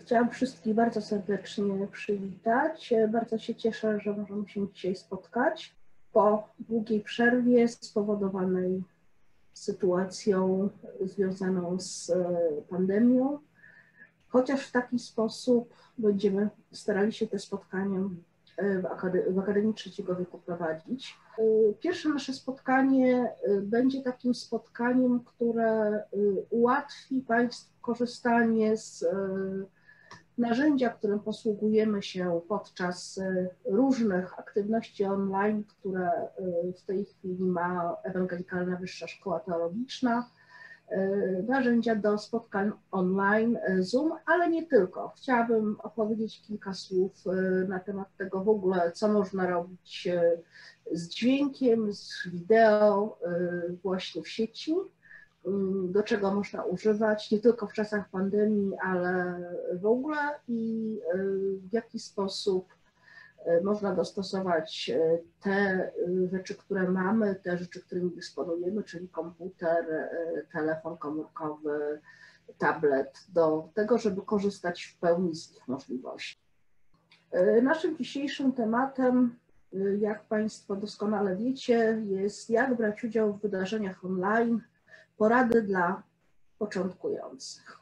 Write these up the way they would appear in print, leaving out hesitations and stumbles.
Chciałam wszystkich bardzo serdecznie przywitać. Bardzo się cieszę, że możemy się dzisiaj spotkać po długiej przerwie spowodowanej sytuacją związaną z pandemią. Chociaż w taki sposób będziemy starali się te spotkania w Akademii Trzeciego Wieku prowadzić. Pierwsze nasze spotkanie będzie takim spotkaniem, które ułatwi Państwu korzystanie z narzędzia, którym posługujemy się podczas różnych aktywności online, które w tej chwili ma Ewangelikalna Wyższa Szkoła Teologiczna, narzędzia do spotkań online, Zoom, ale nie tylko. Chciałabym opowiedzieć kilka słów na temat tego w ogóle, co można robić z dźwiękiem, z wideo właśnie w sieci, do czego można używać nie tylko w czasach pandemii, ale w ogóle i w jaki sposób można dostosować te rzeczy, które mamy, te rzeczy, którymi dysponujemy, czyli komputer, telefon komórkowy, tablet, do tego, żeby korzystać w pełni z ich możliwości. Naszym dzisiejszym tematem, jak Państwo doskonale wiecie, jest jak brać udział w wydarzeniach online, porady dla początkujących.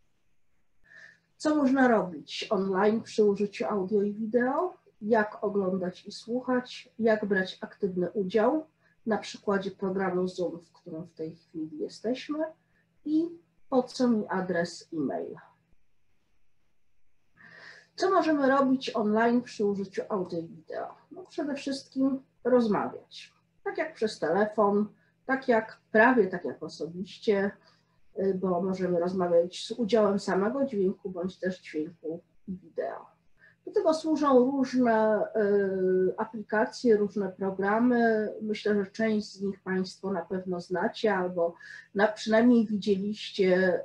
Co można robić online przy użyciu audio i wideo? Jak oglądać i słuchać? Jak brać aktywny udział? Na przykładzie programu Zoom, w którym w tej chwili jesteśmy. I po co mi adres e-mail? Co możemy robić online przy użyciu audio i wideo? No przede wszystkim rozmawiać. Tak jak przez telefon, prawie tak jak osobiście, bo możemy rozmawiać z udziałem samego dźwięku bądź też dźwięku i wideo. Do tego służą różne aplikacje, różne programy. Myślę, że część z nich Państwo na pewno znacie albo przynajmniej widzieliście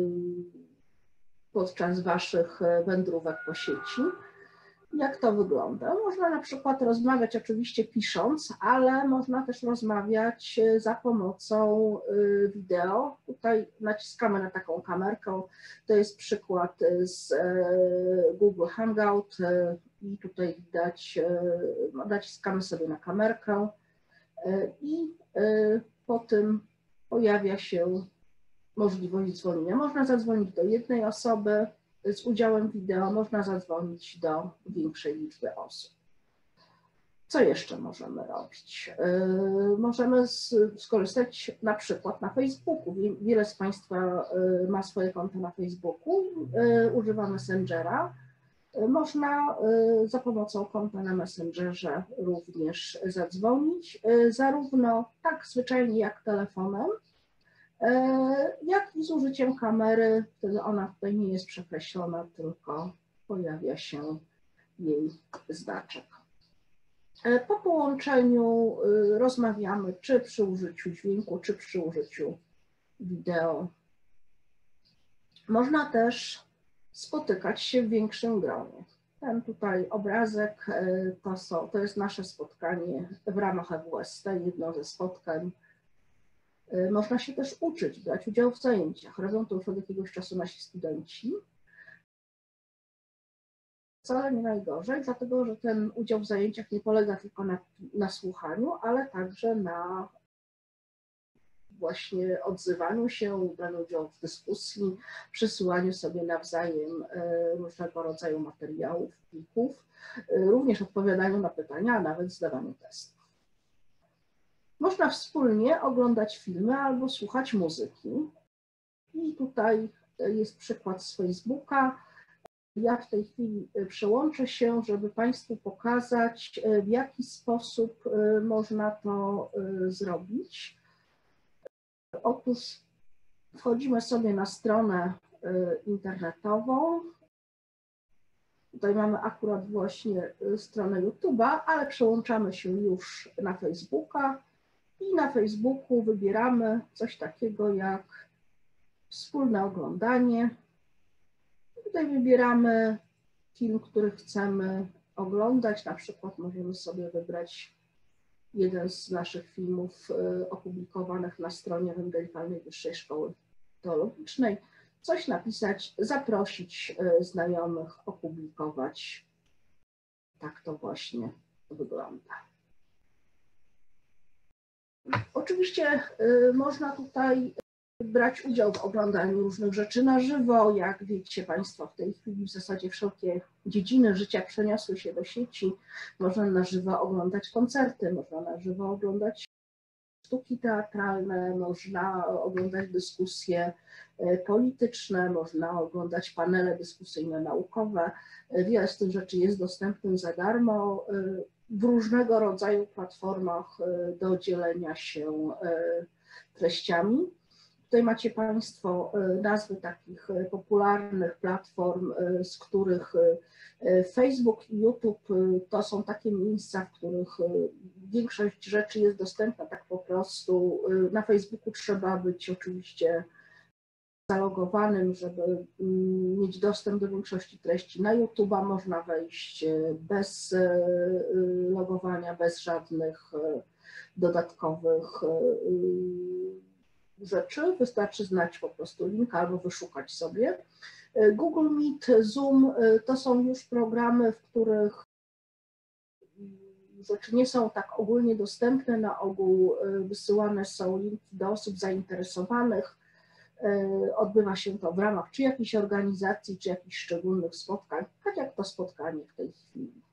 podczas Waszych wędrówek po sieci. Jak to wygląda? Można na przykład rozmawiać oczywiście pisząc, ale można też rozmawiać za pomocą wideo. Tutaj naciskamy na taką kamerkę. To jest przykład z Google Hangout i tutaj widać, naciskamy sobie na kamerkę i po tym pojawia się możliwość dzwonienia. Można zadzwonić do jednej osoby z udziałem wideo, można zadzwonić do większej liczby osób. Co jeszcze możemy robić? Możemy skorzystać na przykład na Facebooku. Wiele z Państwa ma swoje konto na Facebooku, używa Messengera. Można za pomocą konta na Messengerze również zadzwonić, zarówno tak zwyczajnie jak telefonem, jak i z użyciem kamery. Wtedy ona tutaj nie jest przekreślona, tylko pojawia się jej znaczek. Po połączeniu rozmawiamy czy przy użyciu dźwięku, czy przy użyciu wideo. Można też spotykać się w większym gronie. Ten tutaj obrazek to jest nasze spotkanie w ramach EWST, jedno ze spotkań. Można się też uczyć, brać udział w zajęciach. Robią to już od jakiegoś czasu nasi studenci. Wcale nie najgorzej, dlatego że ten udział w zajęciach nie polega tylko na słuchaniu, ale także na właśnie odzywaniu się, braniu udziału w dyskusji, przysyłaniu sobie nawzajem różnego rodzaju materiałów, plików, również odpowiadaniu na pytania, a nawet zdawaniu testów. Można wspólnie oglądać filmy albo słuchać muzyki. I tutaj jest przykład z Facebooka. Ja w tej chwili przełączę się, żeby Państwu pokazać, w jaki sposób można to zrobić. Otóż wchodzimy sobie na stronę internetową. Tutaj mamy akurat właśnie stronę YouTube'a, ale przełączamy się już na Facebooka. I na Facebooku wybieramy coś takiego jak wspólne oglądanie. Tutaj wybieramy film, który chcemy oglądać. Na przykład możemy sobie wybrać jeden z naszych filmów opublikowanych na stronie Ewangelikalnej Wyższej Szkoły Teologicznej. coś napisać, zaprosić znajomych, opublikować. Tak to właśnie wygląda. Oczywiście można tutaj brać udział w oglądaniu różnych rzeczy na żywo. Jak wiecie Państwo, w tej chwili w zasadzie wszelkie dziedziny życia przeniosły się do sieci. Można na żywo oglądać koncerty, można na żywo oglądać sztuki teatralne, można oglądać dyskusje polityczne, można oglądać panele dyskusyjne naukowe. Wiele z tych rzeczy jest dostępnych za darmo w różnego rodzaju platformach do dzielenia się treściami. Tutaj macie Państwo nazwy takich popularnych platform, z których Facebook i YouTube to są takie miejsca, w których większość rzeczy jest dostępna tak po prostu. Na Facebooku trzeba być oczywiście zalogowanym, żeby mieć dostęp do większości treści. Na YouTube'a można wejść bez logowania, bez żadnych dodatkowych rzeczy. Wystarczy znać po prostu link albo wyszukać sobie. Google Meet, Zoom to są już programy, w których rzeczy nie są tak ogólnie dostępne. Na ogół wysyłane są linki do osób zainteresowanych. Odbywa się to w ramach czy jakiejś organizacji, czy jakichś szczególnych spotkań, tak jak to spotkanie w tej chwili.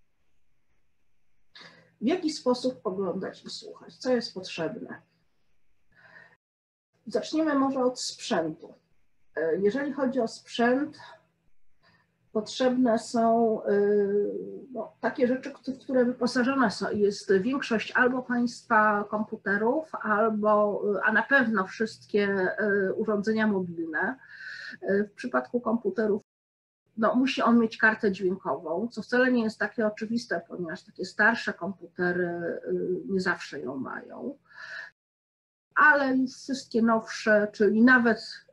W jaki sposób oglądać i słuchać? Co jest potrzebne? Zaczniemy może od sprzętu. Jeżeli chodzi o sprzęt, potrzebne są takie rzeczy, w które wyposażone jest większość albo Państwa komputerów, a na pewno wszystkie urządzenia mobilne. W przypadku komputerów musi on mieć kartę dźwiękową, co wcale nie jest takie oczywiste, ponieważ takie starsze komputery nie zawsze ją mają. Ale wszystkie nowsze, czyli nawet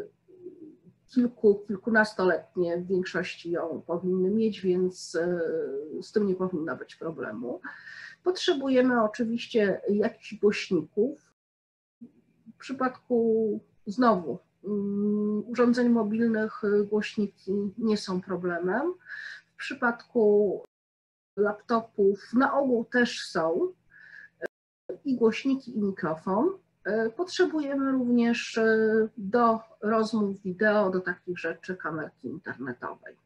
kilkunastoletnie w większości ją powinny mieć, więc z tym nie powinno być problemu. Potrzebujemy oczywiście jakichś głośników. W przypadku znowu urządzeń mobilnych głośniki nie są problemem. W przypadku laptopów na ogół też są i głośniki, i mikrofon. Potrzebujemy również do rozmów wideo, do takich rzeczy kamerki internetowej.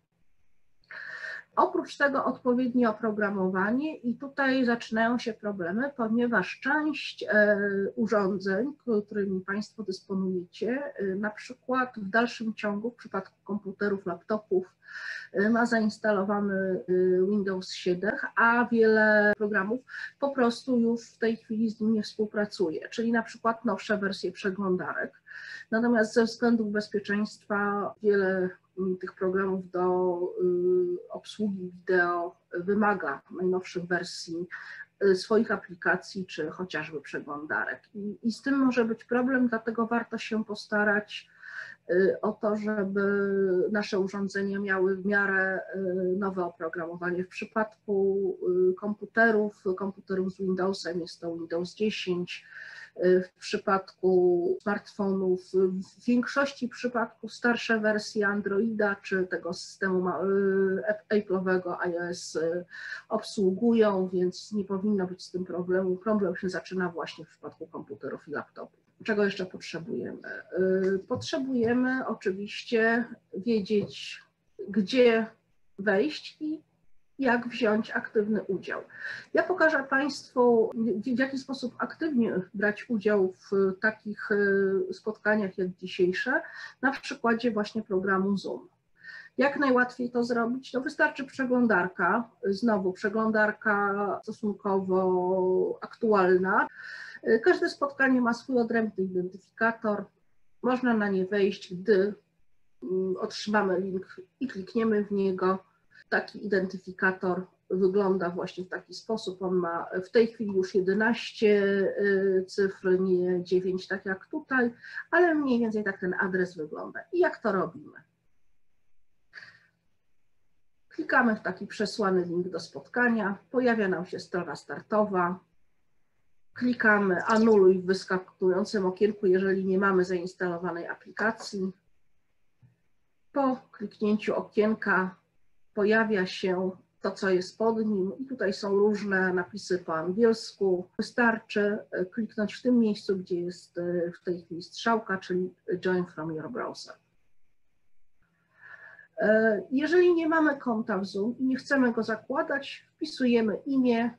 Oprócz tego odpowiednie oprogramowanie i tutaj zaczynają się problemy, ponieważ część urządzeń, którymi Państwo dysponujecie, na przykład w dalszym ciągu w przypadku komputerów, laptopów ma zainstalowany Windows 7, a wiele programów po prostu już w tej chwili z nim nie współpracuje, czyli na przykład nowsze wersje przeglądarek. Natomiast ze względów bezpieczeństwa wiele tych programów do obsługi wideo wymaga najnowszych wersji swoich aplikacji, czy chociażby przeglądarek. I z tym może być problem, dlatego warto się postarać o to, żeby nasze urządzenia miały w miarę nowe oprogramowanie. W przypadku komputerów z Windowsem jest to Windows 10, w przypadku smartfonów, w większości przypadków starsze wersje Androida czy tego systemu Apple'owego iOS obsługują, więc nie powinno być z tym problemu. Problem się zaczyna właśnie w przypadku komputerów i laptopów. Czego jeszcze potrzebujemy? Potrzebujemy oczywiście wiedzieć, gdzie wejść i jak wziąć aktywny udział. Ja pokażę Państwu, w jaki sposób aktywnie brać udział w takich spotkaniach jak dzisiejsze, na przykładzie właśnie programu Zoom. Jak najłatwiej to zrobić? No wystarczy przeglądarka, znowu przeglądarka stosunkowo aktualna. Każde spotkanie ma swój odrębny identyfikator. Można na nie wejść, gdy otrzymamy link i klikniemy w niego. Taki identyfikator wygląda właśnie w taki sposób. On ma w tej chwili już 11 cyfr, nie 9, tak jak tutaj, ale mniej więcej tak ten adres wygląda. I jak to robimy? Klikamy w taki przesłany link do spotkania, pojawia nam się strona startowa. Klikamy anuluj w wyskakującym okienku, jeżeli nie mamy zainstalowanej aplikacji. Po kliknięciu okienka pojawia się to, co jest pod nim i tutaj są różne napisy po angielsku. Wystarczy kliknąć w tym miejscu, gdzie jest w tej chwili strzałka, czyli Join from your browser. Jeżeli nie mamy konta w Zoom i nie chcemy go zakładać, wpisujemy imię,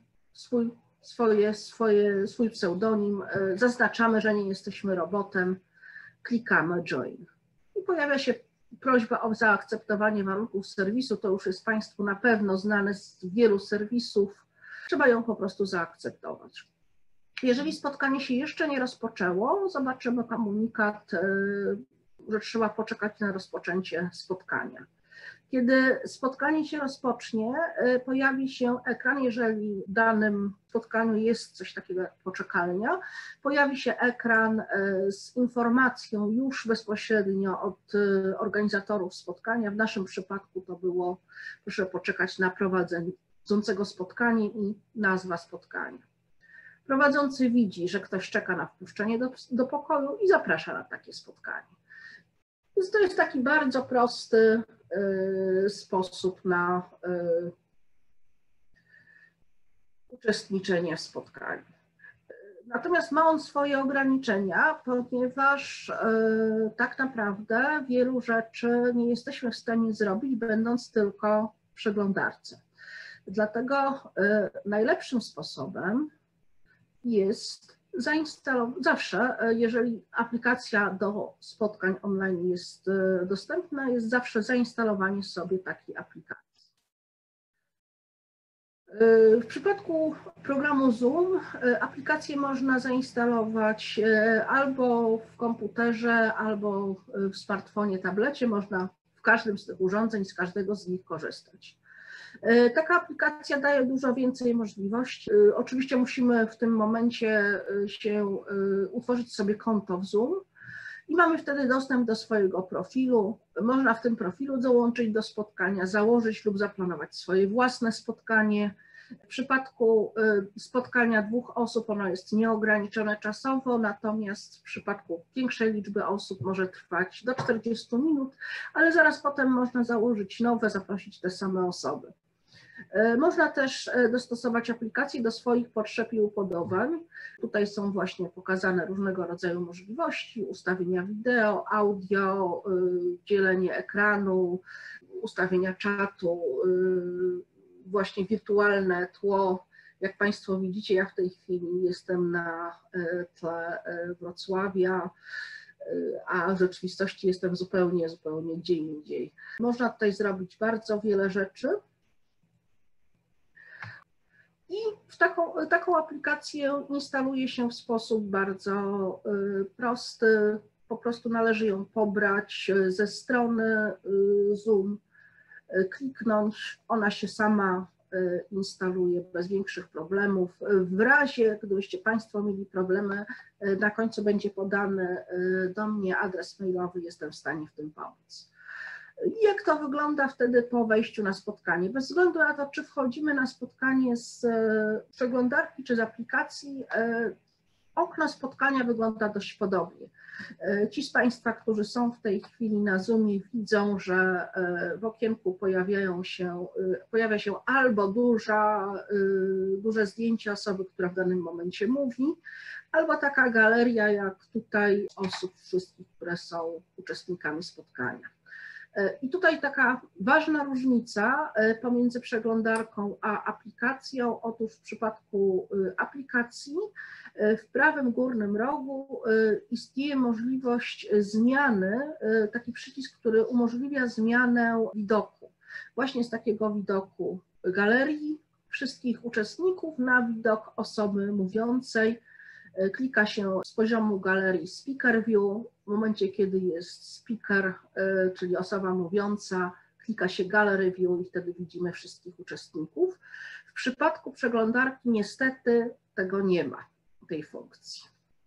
swój pseudonim, zaznaczamy, że nie jesteśmy robotem, klikamy Join. I pojawia się prośba o zaakceptowanie warunków serwisu. To już jest Państwu na pewno znane z wielu serwisów. Trzeba ją po prostu zaakceptować. Jeżeli spotkanie się jeszcze nie rozpoczęło, zobaczymy komunikat, że trzeba poczekać na rozpoczęcie spotkania. Kiedy spotkanie się rozpocznie, pojawi się ekran, jeżeli w danym spotkaniu jest coś takiego jak poczekalnia, pojawi się ekran z informacją już bezpośrednio od organizatorów spotkania. W naszym przypadku to było: proszę poczekać na prowadzącego spotkanie i nazwa spotkania. Prowadzący widzi, że ktoś czeka na wpuszczenie do pokoju i zaprasza na takie spotkanie. Więc to jest taki bardzo prosty sposób na uczestniczenie w spotkaniu. Natomiast ma on swoje ograniczenia, ponieważ tak naprawdę wielu rzeczy nie jesteśmy w stanie zrobić, będąc tylko w przeglądarce. Dlatego najlepszym sposobem jest zawsze, jeżeli aplikacja do spotkań online jest dostępna, jest zawsze zainstalowanie sobie takiej aplikacji. W przypadku programu Zoom aplikację można zainstalować albo w komputerze, albo w smartfonie, tablecie. Można w każdym z tych urządzeń, z każdego z nich korzystać. Taka aplikacja daje dużo więcej możliwości. Oczywiście musimy w tym momencie utworzyć sobie konto w Zoom i mamy wtedy dostęp do swojego profilu. Można w tym profilu dołączyć do spotkania, założyć lub zaplanować swoje własne spotkanie. W przypadku spotkania 2 osób ono jest nieograniczone czasowo, natomiast w przypadku większej liczby osób może trwać do 40 minut, ale zaraz potem można założyć nowe, zaprosić te same osoby. Można też dostosować aplikację do swoich potrzeb i upodobań. Tutaj są właśnie pokazane różnego rodzaju możliwości: ustawienia wideo, audio, dzielenie ekranu, ustawienia czatu, właśnie wirtualne tło. Jak Państwo widzicie, ja w tej chwili jestem na tle Wrocławia, a w rzeczywistości jestem zupełnie gdzie indziej. Można tutaj zrobić bardzo wiele rzeczy. I taką aplikację instaluje się w sposób bardzo prosty. Po prostu należy ją pobrać ze strony Zoom, kliknąć, ona się sama instaluje bez większych problemów. W razie, gdybyście Państwo mieli problemy, na końcu będzie podany do mnie adres mailowy, jestem w stanie w tym pomóc. I jak to wygląda wtedy po wejściu na spotkanie? Bez względu na to, czy wchodzimy na spotkanie z przeglądarki, czy z aplikacji, okno spotkania wygląda dość podobnie. Ci z Państwa, którzy są w tej chwili na Zoomie, widzą, że w okienku pojawia się albo duże zdjęcie osoby, która w danym momencie mówi, albo taka galeria, jak tutaj, osób wszystkich, które są uczestnikami spotkania. I tutaj taka ważna różnica pomiędzy przeglądarką a aplikacją. Otóż w przypadku aplikacji w prawym górnym rogu istnieje możliwość zmiany, taki przycisk, który umożliwia zmianę widoku. Właśnie z takiego widoku galerii wszystkich uczestników na widok osoby mówiącej. Klika się z poziomu galerii Speaker View. W momencie, kiedy jest speaker, czyli osoba mówiąca, klika się Gallery View i wtedy widzimy wszystkich uczestników. W przypadku przeglądarki niestety tego nie ma, tej funkcji.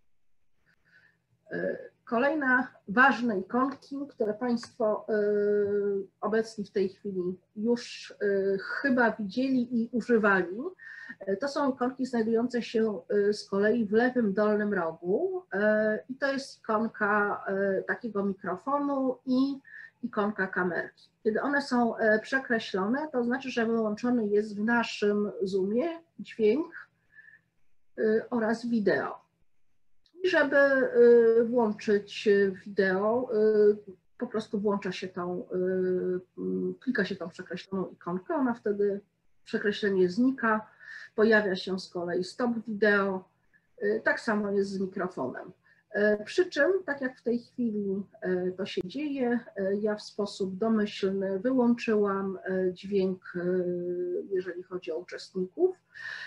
Kolejne ważne ikonki, które Państwo obecni w tej chwili już chyba widzieli i używali, to są ikonki znajdujące się z kolei w lewym dolnym rogu i to jest ikonka takiego mikrofonu i ikonka kamerki. Kiedy one są przekreślone, to znaczy, że wyłączony jest w naszym Zoomie dźwięk oraz wideo. I żeby włączyć wideo, po prostu włącza się klika się tą przekreśloną ikonkę, ona wtedy przekreślenie znika, pojawia się z kolei stop wideo, tak samo jest z mikrofonem. Przy czym, tak jak w tej chwili to się dzieje, ja w sposób domyślny wyłączyłam dźwięk, jeżeli chodzi o uczestników.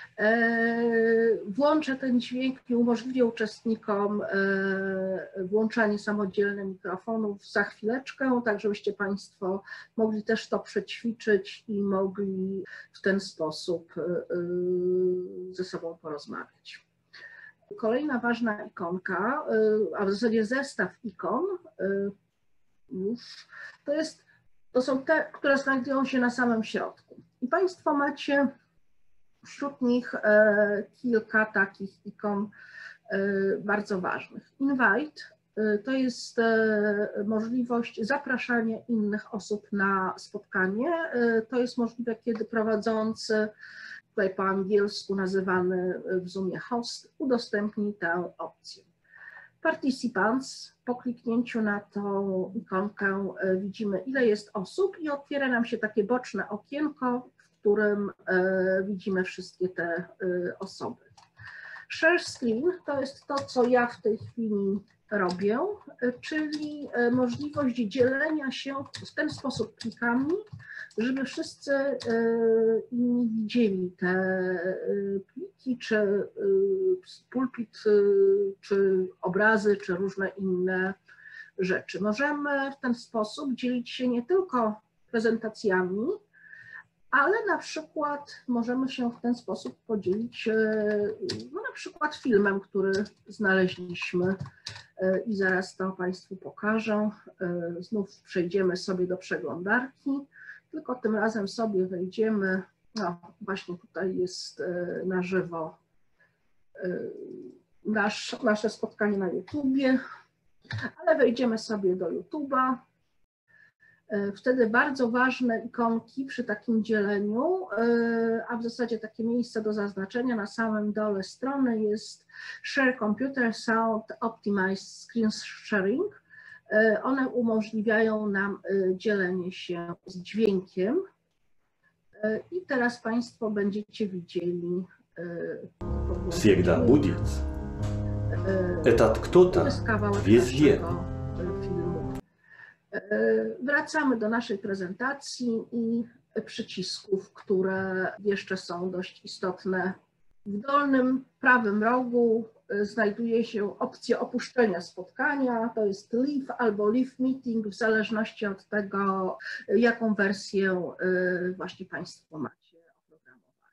Włączę ten dźwięk i umożliwię uczestnikom włączanie samodzielne mikrofonów za chwileczkę, tak żebyście Państwo mogli też to przećwiczyć i mogli w ten sposób ze sobą porozmawiać. Kolejna ważna ikonka, a w zasadzie zestaw ikon, to są te, które znajdują się na samym środku. I Państwo macie wśród nich kilka takich ikon bardzo ważnych. Invite to jest możliwość zapraszania innych osób na spotkanie. To jest możliwe, kiedy prowadzący, tutaj po angielsku nazywany w Zoomie host, udostępni tę opcję. Participants, po kliknięciu na tą ikonkę widzimy, ile jest osób i otwiera nam się takie boczne okienko, w którym widzimy wszystkie te osoby. Share screen to jest to, co ja w tej chwili robię, czyli możliwość dzielenia się w ten sposób plikami, żeby wszyscy inni widzieli te pliki, czy pulpit, czy obrazy, czy różne inne rzeczy. Możemy w ten sposób dzielić się nie tylko prezentacjami, ale na przykład możemy się w ten sposób podzielić no na przykład filmem, który znaleźliśmy i zaraz to Państwu pokażę. Znów przejdziemy sobie do przeglądarki, tylko tym razem sobie wejdziemy, no właśnie tutaj jest na żywo nasze spotkanie na YouTubie, ale wejdziemy sobie do YouTube'a. Wtedy bardzo ważne ikonki przy takim dzieleniu, a w zasadzie takie miejsce do zaznaczenia na samym dole strony jest Share Computer Sound Optimized Screen Sharing. One umożliwiają nam dzielenie się z dźwiękiem i teraz Państwo będziecie widzieli. Всегда будет. Этот кто-то везде. Wracamy do naszej prezentacji i przycisków, które jeszcze są dość istotne. W dolnym prawym rogu znajduje się opcja opuszczenia spotkania, to jest leave albo leave meeting, w zależności od tego, jaką wersję właśnie Państwo macie oprogramowaną.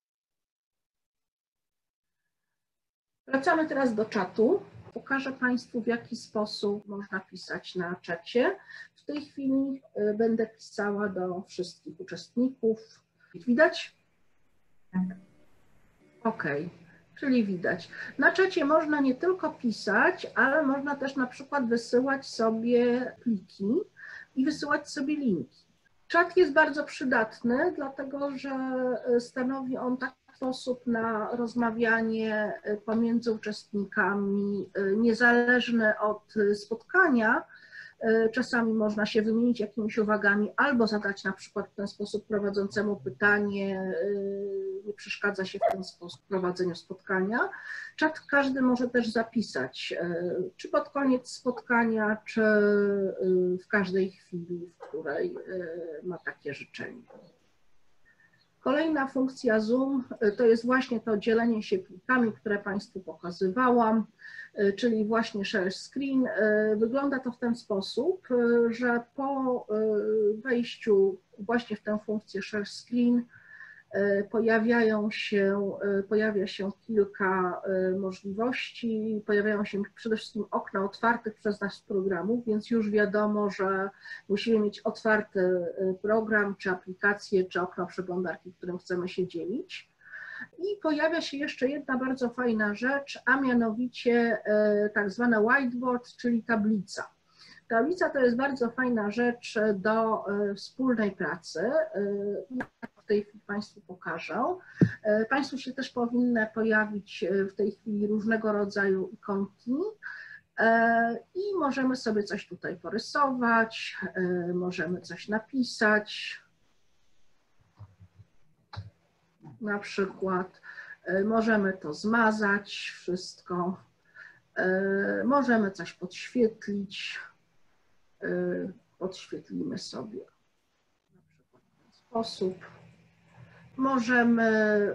Wracamy teraz do czatu. Pokażę Państwu, w jaki sposób można pisać na czacie. W tej chwili będę pisała do wszystkich uczestników. Widać? Tak. OK, czyli widać. Na czacie można nie tylko pisać, ale można też na przykład wysyłać sobie pliki i wysyłać sobie linki. Czat jest bardzo przydatny, dlatego że stanowi on taki sposób na rozmawianie pomiędzy uczestnikami, niezależny od spotkania. Czasami można się wymienić jakimiś uwagami albo zadać na przykład w ten sposób prowadzącemu pytanie, nie przeszkadza się w ten sposób prowadzeniu spotkania. Czat każdy może też zapisać, czy pod koniec spotkania, czy w każdej chwili, w której ma takie życzenie. Kolejna funkcja Zoom to jest właśnie to dzielenie się plikami, które Państwu pokazywałam, czyli właśnie share screen. Wygląda to w ten sposób, że po wejściu właśnie w tę funkcję share screen pojawia się kilka możliwości, pojawiają się przede wszystkim okna otwartych przez nas programów, więc już wiadomo, że musimy mieć otwarty program, czy aplikację, czy okno przeglądarki, którym chcemy się dzielić. I pojawia się jeszcze jedna bardzo fajna rzecz, a mianowicie tak zwane whiteboard, czyli tablica. Tablica to jest bardzo fajna rzecz do wspólnej pracy. Ja w tej chwili Państwu pokażę. Państwu się też powinny pojawić w tej chwili różnego rodzaju ikonki i możemy sobie coś tutaj porysować, możemy coś napisać. Na przykład możemy to zmazać wszystko, możemy coś podświetlić, podświetlimy sobie na przykład w ten sposób. Możemy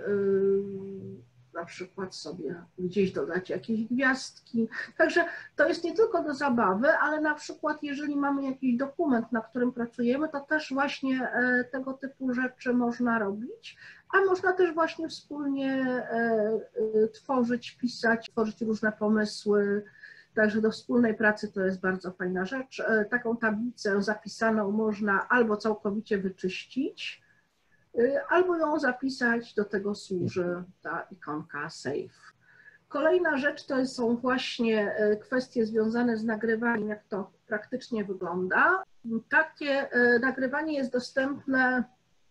na przykład sobie gdzieś dodać jakieś gwiazdki. Także to jest nie tylko do zabawy, ale na przykład jeżeli mamy jakiś dokument, na którym pracujemy, to też właśnie tego typu rzeczy można robić, a można też właśnie wspólnie tworzyć, pisać, tworzyć różne pomysły. Także do wspólnej pracy to jest bardzo fajna rzecz. Taką tablicę zapisaną można albo całkowicie wyczyścić, albo ją zapisać, do tego służy ta ikonka Save. Kolejna rzecz to są właśnie kwestie związane z nagrywaniem, jak to praktycznie wygląda. Takie nagrywanie jest dostępne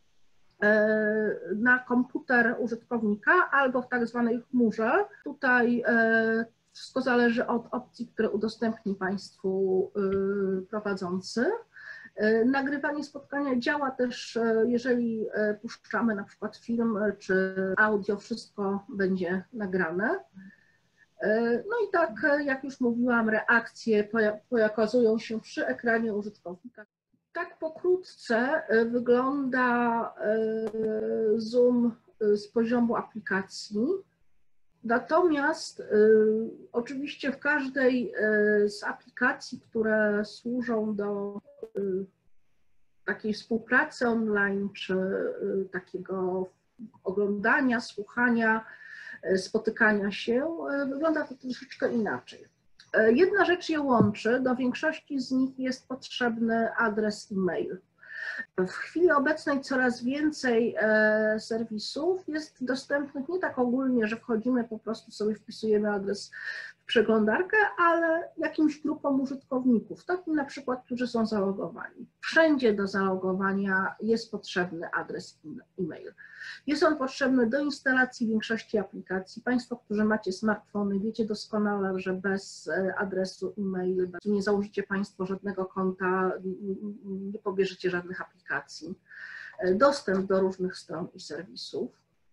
na komputer użytkownika albo w tak zwanej chmurze. Tutaj wszystko zależy od opcji, które udostępni Państwu prowadzący. Nagrywanie spotkania działa też, jeżeli puszczamy na przykład film czy audio, wszystko będzie nagrane. No i tak, jak już mówiłam, reakcje pokazują się przy ekranie użytkownika. Tak pokrótce wygląda Zoom z poziomu aplikacji. Natomiast oczywiście w każdej z aplikacji, które służą do takiej współpracy online, czy takiego oglądania, słuchania, spotykania się, wygląda to troszeczkę inaczej. Jedna rzecz je łączy, do większości z nich jest potrzebny adres e-mail. W chwili obecnej coraz więcej serwisów jest dostępnych nie tak ogólnie, że wchodzimy, po prostu sobie wpisujemy adres w przeglądarkę, ale jakimś grupom użytkowników, takim na przykład, którzy są zalogowani. Wszędzie do zalogowania jest potrzebny adres e-mail. Jest on potrzebny do instalacji większości aplikacji. Państwo, którzy macie smartfony, wiecie doskonale, że bez adresu e-mail nie założycie Państwo żadnego konta, nie pobierzecie żadnych aplikacji. Dostęp do różnych stron i serwisów.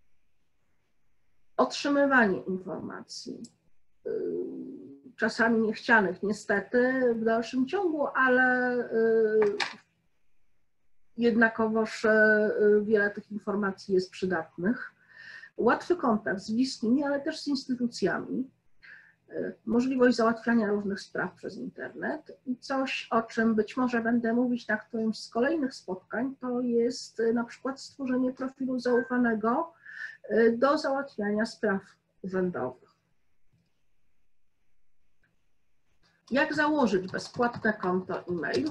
Otrzymywanie informacji, czasami niechcianych niestety w dalszym ciągu, ale jednakowoż wiele tych informacji jest przydatnych. Łatwy kontakt z bliskimi, ale też z instytucjami. Możliwość załatwiania różnych spraw przez internet i coś, o czym być może będę mówić na którymś z kolejnych spotkań, to jest na przykład stworzenie profilu zaufanego do załatwiania spraw urzędowych. Jak założyć bezpłatne konto e-mail?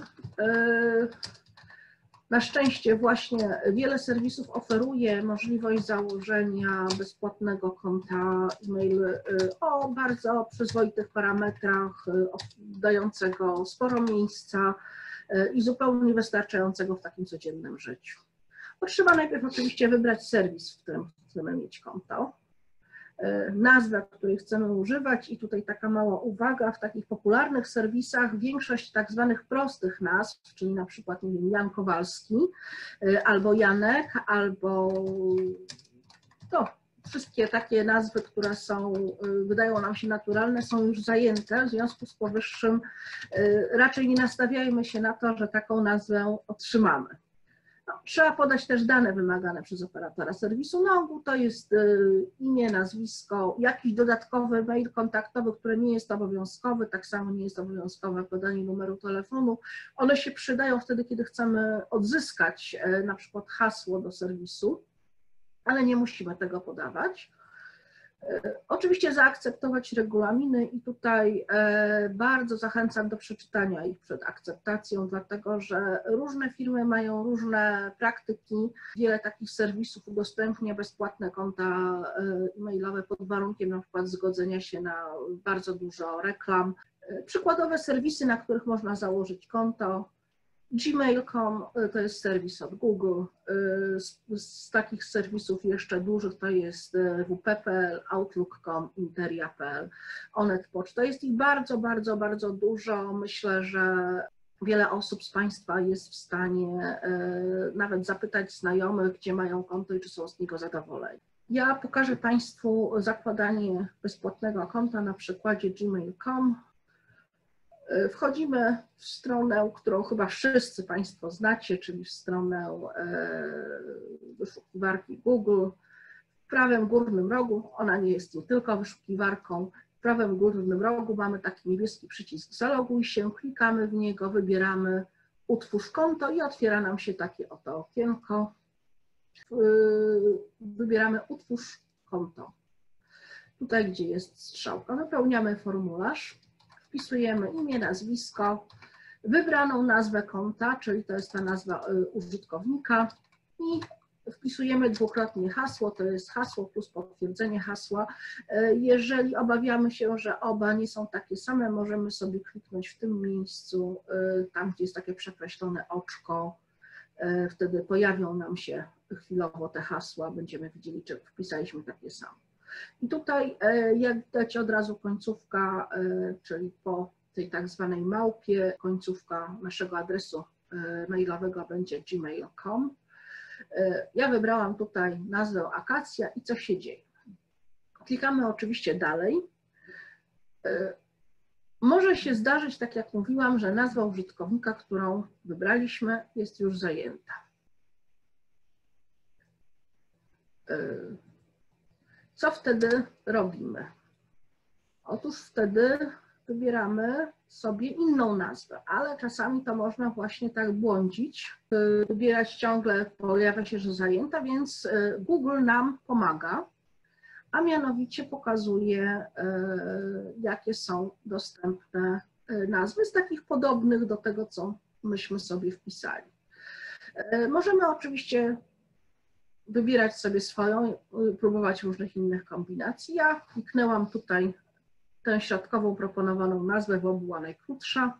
Na szczęście właśnie wiele serwisów oferuje możliwość założenia bezpłatnego konta e-mail o bardzo przyzwoitych parametrach, dającego sporo miejsca i zupełnie wystarczającego w takim codziennym życiu. Trzeba najpierw oczywiście wybrać serwis, w którym chcemy mieć konto, nazwę, której chcemy używać i tutaj taka mała uwaga, w takich popularnych serwisach większość tak zwanych prostych nazw, czyli na przykład nie wiem, Jan Kowalski, albo Janek, albo to wszystkie takie nazwy, które są, wydają nam się naturalne, są już zajęte, w związku z powyższym raczej nie nastawiajmy się na to, że taką nazwę otrzymamy. No, trzeba podać też dane wymagane przez operatora serwisu. Na ogół to jest imię, nazwisko, jakiś dodatkowy mail kontaktowy, który nie jest obowiązkowy, tak samo nie jest obowiązkowe podanie numeru telefonu. One się przydają wtedy, kiedy chcemy odzyskać na przykład hasło do serwisu, ale nie musimy tego podawać. Oczywiście zaakceptować regulaminy i tutaj bardzo zachęcam do przeczytania ich przed akceptacją, dlatego że różne firmy mają różne praktyki. Wiele takich serwisów udostępnia bezpłatne konta e-mailowe pod warunkiem na przykład zgodzenia się na bardzo dużo reklam. Przykładowe serwisy, na których można założyć konto. Gmail.com to jest serwis od Google. Z takich serwisów jeszcze dużych to jest wp.pl, outlook.com, interia.pl, Onet.pl. To jest ich bardzo, bardzo, bardzo dużo. Myślę, że wiele osób z Państwa jest w stanie nawet zapytać znajomych, gdzie mają konto i czy są z niego zadowoleni. Ja pokażę Państwu zakładanie bezpłatnego konta na przykładzie gmail.com. Wchodzimy w stronę, którą chyba wszyscy Państwo znacie, czyli w stronę wyszukiwarki Google. W prawym górnym rogu, ona nie jest nie tylko wyszukiwarką, w prawym górnym rogu mamy taki niebieski przycisk zaloguj się, klikamy w niego, wybieramy utwórz konto i otwiera nam się takie oto okienko. Wybieramy utwórz konto. Tutaj, gdzie jest strzałka, wypełniamy formularz. Wpisujemy imię, nazwisko, wybraną nazwę konta, czyli to jest ta nazwa użytkownika i wpisujemy dwukrotnie hasło, to jest hasło plus potwierdzenie hasła. Jeżeli obawiamy się, że oba nie są takie same, możemy sobie kliknąć w tym miejscu, tam gdzie jest takie przekreślone oczko, wtedy pojawią nam się chwilowo te hasła, będziemy widzieli, czy wpisaliśmy takie same. I tutaj, jak widać, od razu końcówka, czyli po tej tak zwanej małpie, końcówka naszego adresu mailowego będzie gmail.com. Ja wybrałam tutaj nazwę Akacja i co się dzieje. Klikamy oczywiście dalej. Może się zdarzyć, tak jak mówiłam, że nazwa użytkownika, którą wybraliśmy, jest już zajęta. Co wtedy robimy? Otóż wtedy wybieramy sobie inną nazwę, ale czasami to można właśnie tak błądzić. Wybierać ciągle pojawia się, że zajęta, więc Google nam pomaga, a mianowicie pokazuje, jakie są dostępne nazwy z takich podobnych do tego, co myśmy sobie wpisali. Możemy oczywiście wybierać sobie swoją, próbować różnych innych kombinacji. Ja kliknęłam tutaj tę środkową proponowaną nazwę, bo była najkrótsza.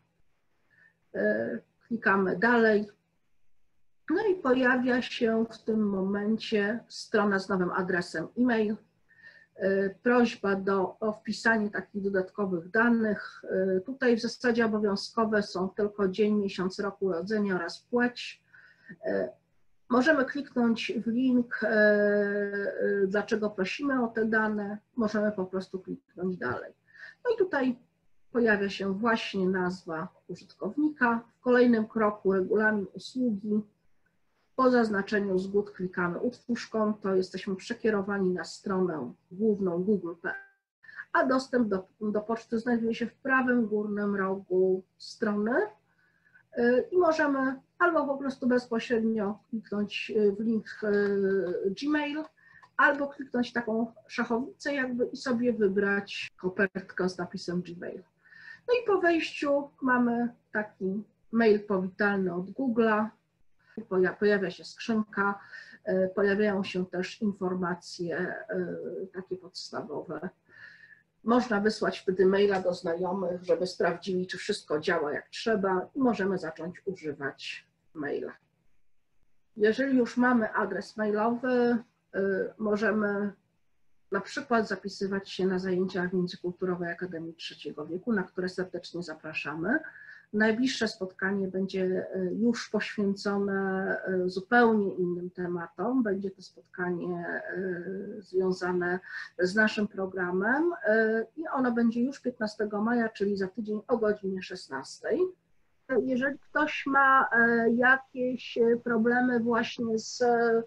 Klikamy dalej. No i pojawia się w tym momencie strona z nowym adresem e-mail. Prośba o wpisanie takich dodatkowych danych. Tutaj w zasadzie obowiązkowe są tylko dzień, miesiąc, rok urodzenia oraz płeć. Możemy kliknąć w link, dlaczego prosimy o te dane. Możemy po prostu kliknąć dalej. No i tutaj pojawia się właśnie nazwa użytkownika. W kolejnym kroku regulamin usługi. Po zaznaczeniu zgód klikamy utwórz konto. Jesteśmy przekierowani na stronę główną google.pl, a dostęp do poczty znajduje się w prawym górnym rogu strony i możemy albo po prostu bezpośrednio kliknąć w link Gmail, albo kliknąć taką szachownicę jakby i sobie wybrać kopertkę z napisem Gmail. No i po wejściu mamy taki mail powitalny od Google'a. Pojawia się skrzynka, pojawiają się też informacje takie podstawowe. Można wysłać wtedy maila do znajomych, żeby sprawdzili, czy wszystko działa jak trzeba i możemy zacząć używać maila. Jeżeli już mamy adres mailowy, możemy na przykład zapisywać się na zajęcia w Międzykulturowej Akademii Trzeciego Wieku, na które serdecznie zapraszamy. Najbliższe spotkanie będzie już poświęcone zupełnie innym tematom. Będzie to spotkanie związane z naszym programem i ono będzie już 15 maja, czyli za tydzień o godzinie 16. Jeżeli ktoś ma jakieś problemy właśnie z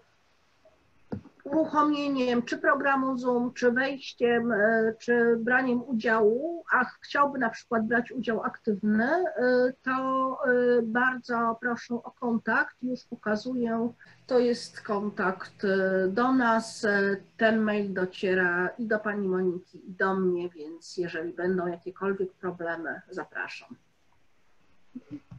uruchomieniem czy programu Zoom, czy wejściem, czy braniem udziału, a chciałby na przykład brać udział aktywny, to bardzo proszę o kontakt. Już pokazuję, to jest kontakt do nas. Ten mail dociera i do pani Moniki, i do mnie, więc jeżeli będą jakiekolwiek problemy, zapraszam.